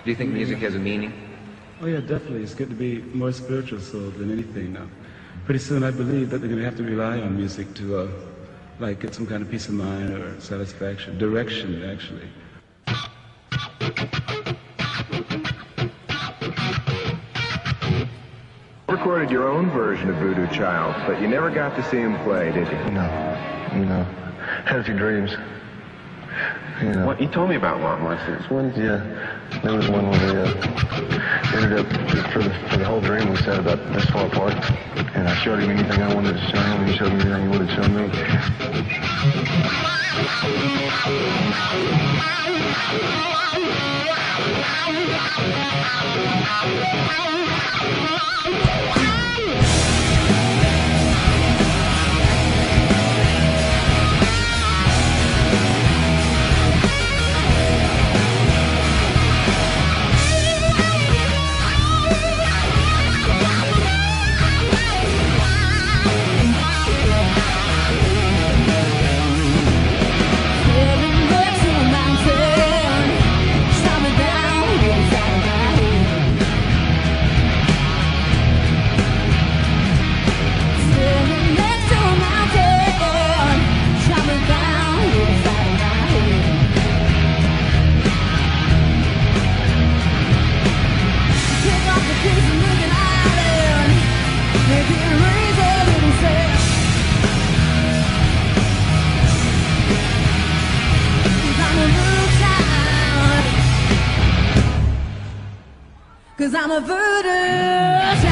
Do you think music has a meaning? Oh yeah, definitely. It's getting to be more spiritual soul than anything now. Pretty soon I believe that they're going to have to rely on music to like get some kind of peace of mind or satisfaction, direction actually. Recorded your own version of Voodoo Child, but you never got to see him play, did you? No. Had a few dreams. You know. What, you told me about one once. Yeah. There was one where they ended up, for the whole dream, we sat about this far apart. And I showed him anything I wanted to show him, and he showed me anything he wanted to show me. Cause I'm a voodoo child.